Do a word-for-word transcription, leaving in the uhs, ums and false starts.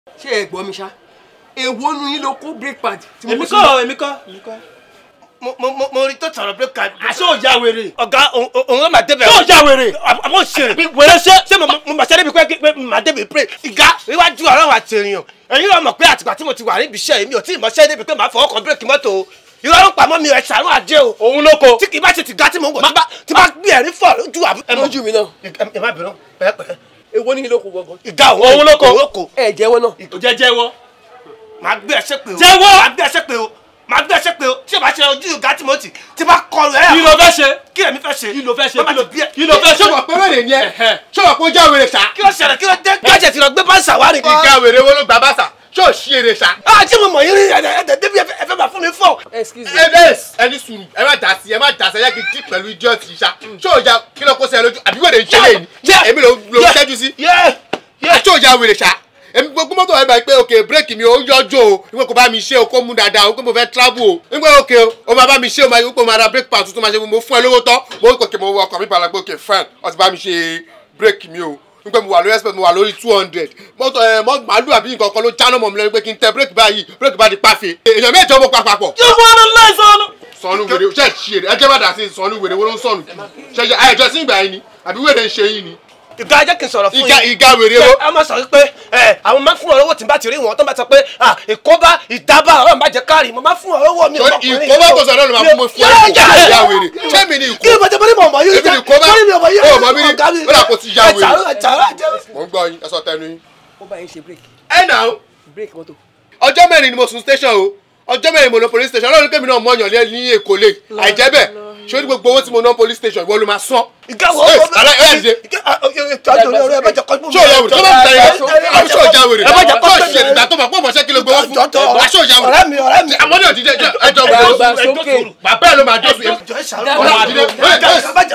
ṣé ẹ gbọ́ mi ṣá èwo nu yín ló kó break pad. èmi kọ́ èmi kọ́ èmi kọ́. mo mo mo rí tó sọ̀rọ̀ break pad. àṣé ò já wèrè. ọ̀gá òun ló máa débẹ̀. tó já wèrè. àbọ̀ ṣe. wèrè ṣe. ṣé mo mo bàṣẹ́ débi pé pé màá débi pray. ìgá iwájú ọ̀rọ̀ àti èèyàn ẹ̀yin ló mọ̀ pé àtìgbà tí mo ti wà níbi iṣẹ́ mi ò tí ì mọṣẹ́ débi pé màá fọwọ́ kan bírèkì mọ́tò o ìrọ̀ ló pamọ́ mi ẹ̀ ṣàánú àjẹ́ o. òun ló ko. tí kì í bá ṣe ti ga tí mo ń wọ̀ tí bá gbé ẹ̀rí fọ̀ lójú àbí. lójú mi náà. ẹ má bẹ̀rù pẹ́ẹ́pẹ́. èwo ni ló kó gbọ̀ngàn. ìgá òun ló ko. ẹ jẹ́wọ́ náà. jẹ́ jẹ́wọ́. màá gbé ẹsẹ̀ pé o. jẹ́wọ́. màá gbé ẹsẹ̀ pé o. màá gbé ẹsẹ̀ pé o. tí o bá ṣe ojú ìgá tí mo ti tí bá kọlu ẹ̀. kí ló fẹ́ ṣe. kí lèmi fẹ́ ṣe. kí ló fẹ́ ṣe. kí ló fẹ́ ṣe. ṣọwọ́ pé wẹ́rẹ̀ ni ẹ ṣọwọ́ pé ó já wèrè ṣá. kí ló ṣẹlẹ̀ kí ló dé gájẹ̀ tí lọ gbé báṣà wá nìkan. ìgá wèrè wo ló gba báṣà ṣó ṣí èrè ṣá. a ti mo mọ̀ yín rí ẹ̀ẹ́dẹ̀ débi ẹ̀fẹ̀ bá fún mi fọ́. excuse me. ẹ bẹ́ẹ̀ ẹni sùúrù ẹ má dà sí ẹ má dà sí ẹ yẹ kí n dí pẹ̀lú idiot yìí ṣá ṣó o ja kí ló kó sí ẹ lójú àbí wèrè ìṣẹ̀lẹ̀ ni èmi ló ló ṣẹ́jú sí. ṣó o ja wèrè ṣá èmi gbogbo mọ́tò ẹ̀ bá pé òkè bírèkì mi ò yọjọ́ o nígbà kó bá mi ṣe o kó mú dáadáa o kó mo fẹ́ travel o nígbà òkè o o máa bá mi ṣe o máa yọ pé o máa ra brake pad tuntun máa ṣe mo fún ẹ lówó tán mo kò kè mo wọ ọkọ̀ mi balẹ̀ pé òkè fine o ti bá mi ṣe bírèkì mi o nígbà mo wà lórí expert mo wà lórí two hundred mọ́tò ẹ̀ mọ́ màálù àbí nǹkan kan ló jáná mọ́ mi lẹ́nu pé kí n tẹ bírèkì báyìí bírèkì bá di pàfẹ́ èèyàn mẹ́jọ mo pa papọ̀. yóò fún ọ láì sọnù. sọnù wèrè ṣe ṣe ẹ jẹ́ bá dà sí sọnù wèrè wo ló ń sọnù ṣe ṣe àìjọ sí ìgbà yín ni àbí wèrè ń ṣe yín ni. ìgá jẹ́ kí n sọ̀rọ̀ fún ìgá yín. ìgá wèrè wo. a máa sọ pé ẹ àwọn máa ń fún ọ̀rọ̀ owó tí n bá ti rí wọn tó bá sọ pé ìkóbá ìdábà ọ̀rọ̀ máa jẹ káàrí mo máa fún ọ̀rọ̀ owó mi ọmọkùnrin. ìkóbá tó sọ náà ló máa fún mi fún ẹ ìgá wèrè ṣé mi ni ìkó. kí ni mo jẹ bọ́ ní mọ̀ mọ̀ yìí èmi ni ìkóbá ó mọ̀ mi ni ó dà kó ti já wèrè. mo ń gbọ́ yín ẹ sọ tẹnu yín. ó bá yín ṣe break. ẹ nà ó. break mọ́tò. ọjọ́ mẹ́rin ni mo sùn station o ọjọ́ mẹ́rin mo lọ police station ọlọ́run kẹ́mi náà mọ̀ọ́yàn lé ní èkó lè àìjẹ́ bẹ́ẹ̀ ṣé o ní gbogbo owó tí mo ná police station ìwọ ló máa sán. ìgá wo ẹ alẹ́ ẹ dìde. ìtọ́jú orí ọ̀rẹ́ ẹ bá jẹ kọ́ ṣé o yà wèrè tó bá mi ta yẹn àbí ṣé o já wèrè ẹ bá jẹ kọ́ ṣe ìgbà tó mọ̀ pọ̀ mọ̀ ṣé kí ló gbowó fún wa ṣé o já wèrè. ọ̀rẹ́ mi ọ̀rẹ́ mi. àmọ́ ní òjijì ẹjọ́ wèrè bàbá ẹ ló máa dé sí i.